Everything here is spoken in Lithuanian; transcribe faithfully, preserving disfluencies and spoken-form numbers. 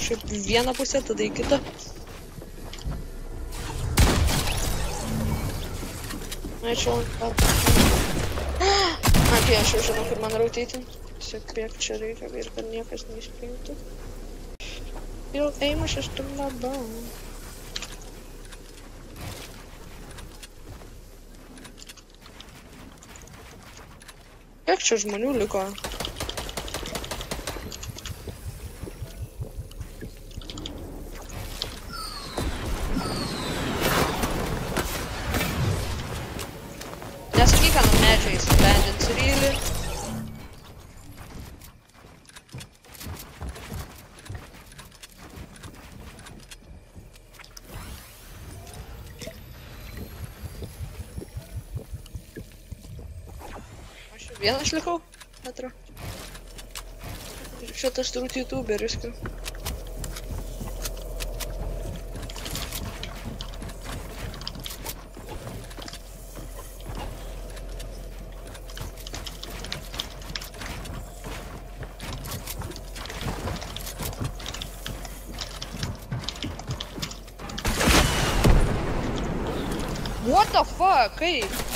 kažkaip vieną pusę, tada į kitą. Ačiū. Apie, aš jau žinau, kur man rautyti. Tiesiog kiek čia reikia ir kad niekas neišpingtų. Jau eimas aš tu labau. Kiek čia žmonių liko? Nesakyk, ant medžio įsibendins rylį. Aš jau vienas likau, atro. Ir čia tas turbūt youtuberis. What the fuck? Kaip?